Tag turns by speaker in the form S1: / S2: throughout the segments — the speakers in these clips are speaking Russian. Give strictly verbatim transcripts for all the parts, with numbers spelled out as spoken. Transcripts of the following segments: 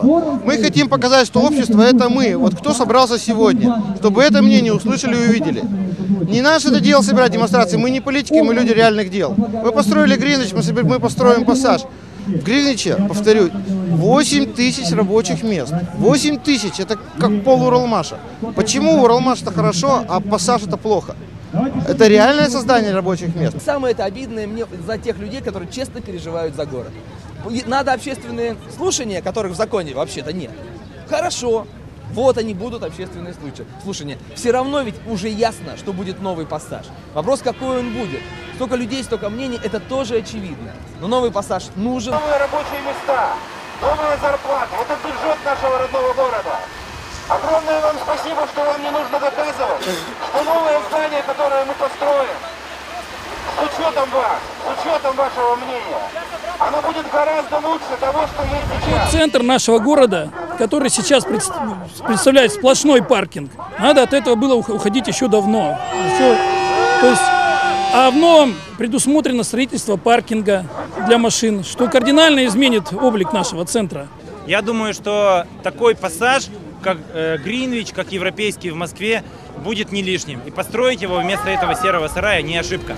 S1: Мы хотим показать, что общество – это мы. Вот кто собрался сегодня, чтобы это мнение услышали и увидели. Не наше это дело собирать демонстрации, мы не политики, мы люди реальных дел. Мы построили Гринвич, мы, мы построим Пассаж. В Гринвиче, повторю, восемь тысяч рабочих мест. восемь тысяч, это как пол Уралмаша. Почему Уралмаш это хорошо, а Пассаж это плохо? Это реальное создание рабочих мест.
S2: Самое это обидное мне за тех людей, которые честно переживают за город. Надо общественные слушания, которых в законе вообще-то нет. Хорошо, вот они будут, общественные слушания. Все равно ведь уже ясно, что будет новый Пассаж. Вопрос, какой он будет. Столько людей, столько мнений, это тоже очевидно. Но новый Пассаж нужен.
S3: Новые рабочие места, новая зарплата. Это бюджет нашего родного города. Огромное вам спасибо, что вам не нужно доказывать, что новое здание, которое мы построим, с учетом вас, с учетом вашего мнения, оно будет гораздо лучше того, что есть сейчас.
S4: Центр нашего города, который сейчас представляет сплошной паркинг, надо от этого было уходить еще давно. Еще, то есть, а в новом предусмотрено строительство паркинга для машин, что кардинально изменит облик нашего центра.
S5: Я думаю, что такой пассаж, как э, Гринвич, как европейский в Москве, будет не лишним. И построить его вместо этого серого сарая не ошибка.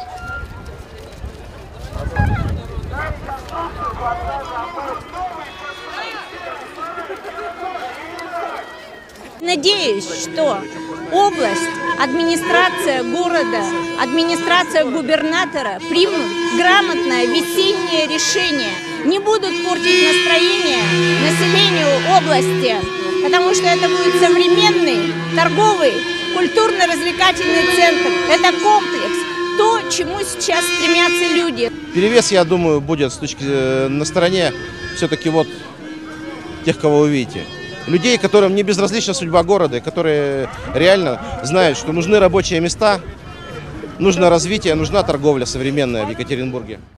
S6: Надеюсь, что область, администрация города, администрация губернатора примут грамотное весеннее решение, не будут портить настроение населению области, потому что это будет современный, торговый, культурно-развлекательный центр. Это комплекс, то, к чему сейчас стремятся люди.
S7: Перевес, я думаю, будет с точки на стороне все-таки вот тех, кого вы видите. Людей, которым не безразлична судьба города, которые реально знают, что нужны рабочие места, нужно развитие, нужна торговля современная в Екатеринбурге.